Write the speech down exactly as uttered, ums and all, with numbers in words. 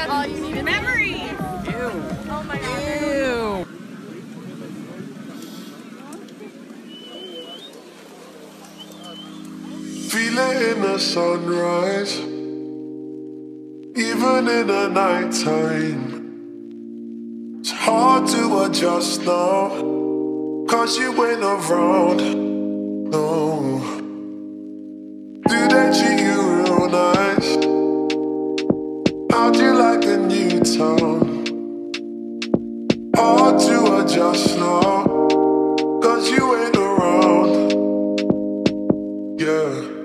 All you need is memory. Ew. Oh my god. Ew. Feel it in the sunrise, even in the nighttime. It's hard to adjust now, cause you ain't around, no. Do they treat you real nice? How'd you like the new town? Hard to adjust now, cause you ain't around, yeah.